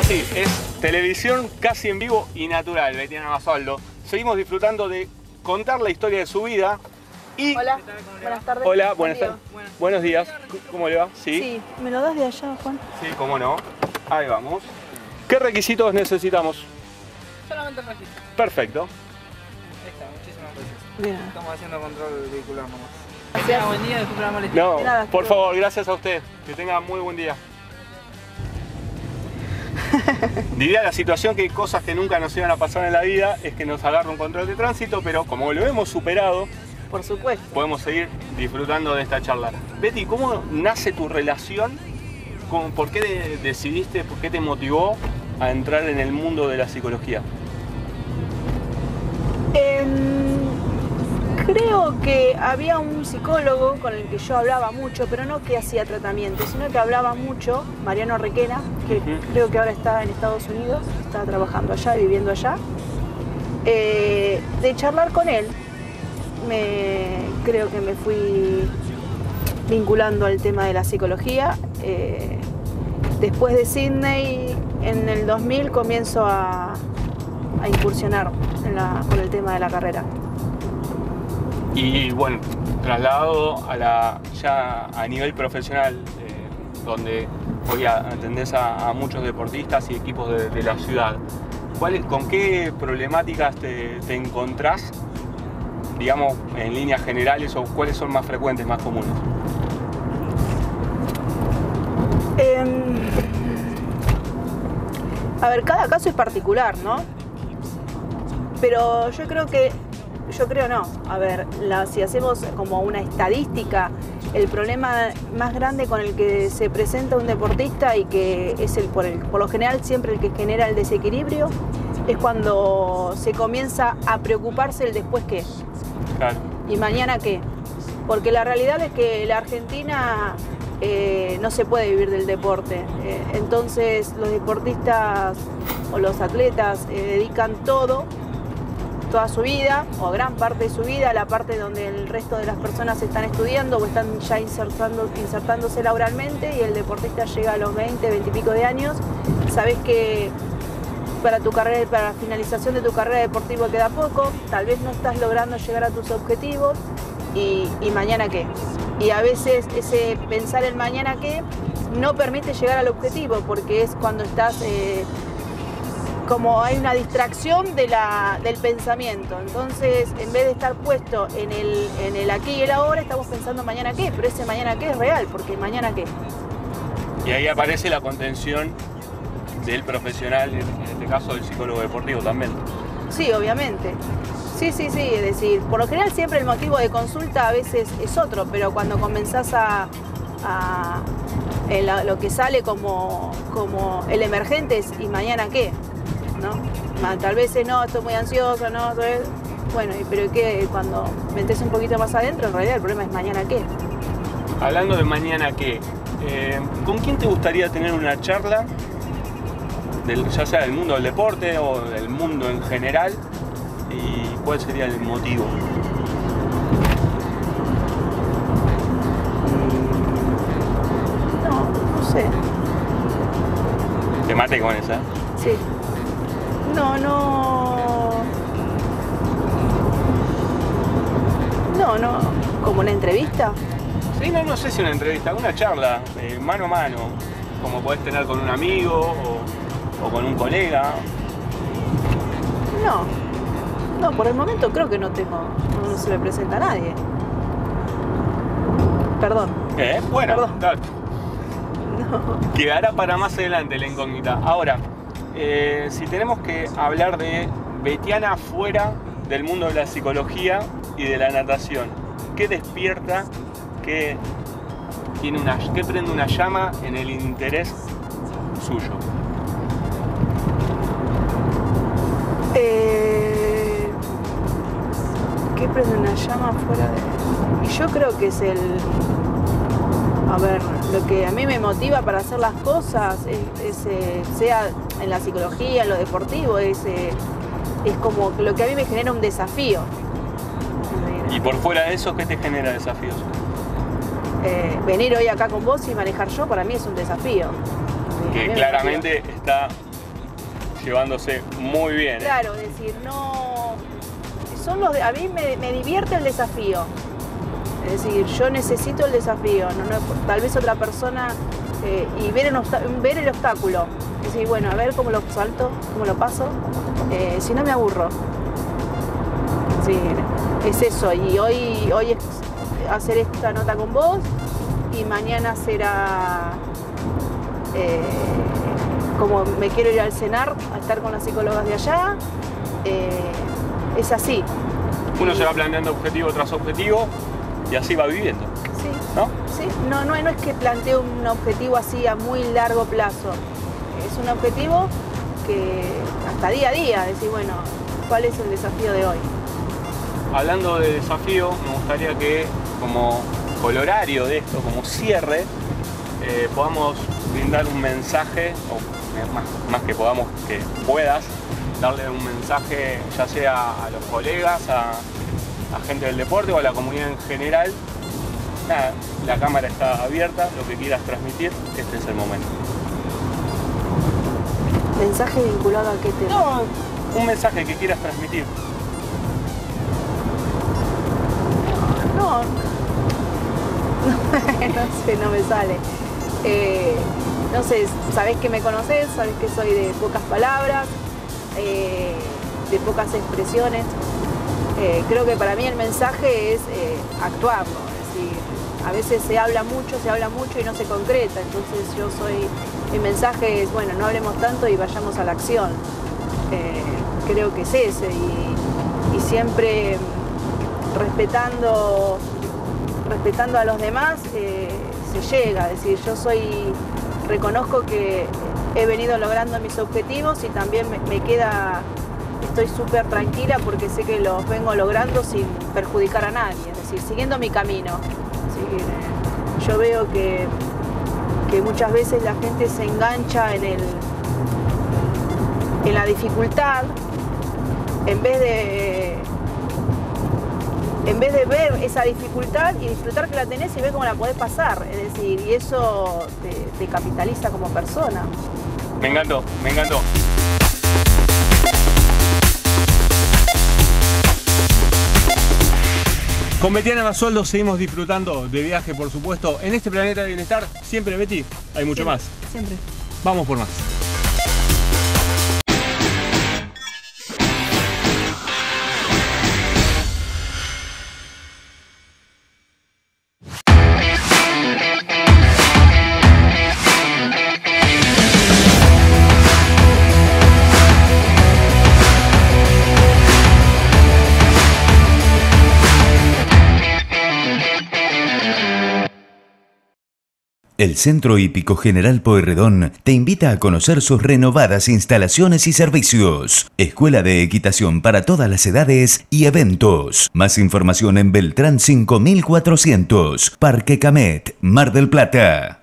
así, es televisión casi en vivo y natural, Betiana Basualdo. Seguimos disfrutando de contar la historia de su vida y... Hola, buenas tardes. Hola, buenas tardes. Buenos días, ¿cómo le va? Sí, ¿me lo das de allá, Juan? Sí, cómo no. Ahí vamos. ¿Qué requisitos necesitamos? Solamente el registro. Perfecto. Ahí está, muchísimas gracias. Bien. Estamos haciendo control vehicular nomás. Gracias, buen día, disculpe la molestia. No, De nada, por favor, gracias a usted. Que tenga muy buen día. Diría la situación que hay cosas que nunca nos iban a pasar en la vida es que nos agarra un control de tránsito, pero como lo hemos superado, Por supuesto. podemos seguir disfrutando de esta charla. Betty, ¿cómo nace tu relación? ¿Por qué decidiste, por qué te motivó a entrar en el mundo de la psicología? Creo que había un psicólogo con el que yo hablaba mucho, pero no que hacía tratamiento, sino que hablaba mucho, Mariano Requena, que creo que ahora está en Estados Unidos, está trabajando allá y viviendo allá. De charlar con él, creo que me fui vinculando al tema de la psicología. Después de Sydney, en el 2000, comienzo a incursionar con el tema de la carrera. Y bueno, trasladado ya a nivel profesional, donde hoy atendés a muchos deportistas y equipos de la ciudad, ¿con qué problemáticas te encontrás, digamos, en líneas generales, o cuáles son más frecuentes, más comunes? A ver, cada caso es particular, ¿no? Pero yo creo no. A ver, si hacemos como una estadística, el problema más grande con el que se presenta un deportista y que es por lo general siempre el que genera el desequilibrio, es cuando se comienza a preocuparse el después qué. Claro. ¿Y mañana qué? Porque la realidad es que la Argentina no se puede vivir del deporte. Entonces los deportistas o los atletas dedican toda su vida, o gran parte de su vida, a la parte donde el resto de las personas están estudiando o están ya insertándose laboralmente, y el deportista llega a los 20, 20 y pico de años. Sabes que para la finalización de tu carrera deportiva queda poco, tal vez no estás logrando llegar a tus objetivos, y mañana qué. Y a veces ese pensar en mañana qué no permite llegar al objetivo, porque es cuando estás... como hay una distracción del pensamiento. Entonces, en vez de estar puesto en el aquí y el ahora, estamos pensando mañana qué, pero ese mañana qué es real, porque mañana qué. Y ahí aparece la contención del profesional, en este caso del psicólogo deportivo también. Sí, obviamente. Sí, es decir, por lo general siempre el motivo de consulta a veces es otro, pero cuando comenzás lo que sale como el emergente es ¿y mañana qué? ¿No? Tal vez no, estoy muy ansioso, no, bueno, pero que cuando metes un poquito más adentro, en realidad el problema es mañana qué. Hablando de mañana qué, ¿con quién te gustaría tener una charla, ya sea del mundo del deporte o del mundo en general, y cuál sería el motivo? No sé. Te mate con esa. Sí. No, como una entrevista. Sí, no sé si una entrevista, una charla, mano a mano, como podés tener con un amigo o con un colega. No, por el momento creo que no se me presenta a nadie. Perdón. Bueno, Perdón. Claro. No. Quedará para más adelante la incógnita. Ahora, si tenemos que hablar de Betiana fuera del mundo de la psicología y de la natación, ¿qué despierta, qué prende una llama en el interés suyo? ¿Qué prende una llama fuera de...? Y yo creo que es a ver, lo que a mí me motiva para hacer las cosas, sea en la psicología, en lo deportivo, es como lo que a mí me genera un desafío. Y por fuera de eso, ¿qué te genera desafíos? Venir hoy acá con vos y manejar yo, para mí es un desafío. Que claramente está llevándose muy bien. Claro, es decir, no... a mí me divierte el desafío. Es decir, yo necesito el desafío. Tal vez otra persona y ver el obstáculo. Es decir, bueno, a ver cómo lo salto, cómo lo paso. Si no me aburro. Sí, es eso. Y hoy es hacer esta nota con vos y mañana será como me quiero ir al CENAR a estar con las psicólogas de allá. Es así. Uno se va planeando objetivo tras objetivo y así va viviendo. Sí. ¿No? Sí, no es que plantee un objetivo así a muy largo plazo. Es un objetivo que hasta día a día, decir, bueno, ¿cuál es el desafío de hoy? Hablando de desafío, me gustaría que como colorario de esto, como cierre, podamos brindar un mensaje, o más que podamos, que puedas darle un mensaje ya sea a los colegas, a gente del deporte o a la comunidad en general. Nada, la cámara está abierta, lo que quieras transmitir, este es el momento. ¿Mensaje vinculado a qué tema? No, un mensaje que quieras transmitir. No sé, no me sale. No sé, sabés que me conocés, sabés que soy de pocas palabras, de pocas expresiones. Creo que para mí el mensaje es actuarlo, es decir, a veces se habla mucho y no se concreta, entonces mi mensaje es, bueno, no hablemos tanto y vayamos a la acción. Creo que es ese y siempre respetando a los demás se llega, es decir, reconozco que he venido logrando mis objetivos y también estoy súper tranquila porque sé que los vengo logrando sin perjudicar a nadie, es decir, siguiendo mi camino. Yo veo que muchas veces la gente se engancha en la dificultad en vez de ver esa dificultad y disfrutar que la tenés y ver cómo la podés pasar, es decir, y eso te capitaliza como persona. Me encantó, me encantó. Con Betiana Basualdo seguimos disfrutando de viaje, por supuesto. En este planeta de bienestar, siempre, Beti, hay mucho más. Siempre. Vamos por más. El Centro Hípico General Pueyrredón te invita a conocer sus renovadas instalaciones y servicios. Escuela de equitación para todas las edades y eventos. Más información en Beltrán 5400, Parque Camet, Mar del Plata.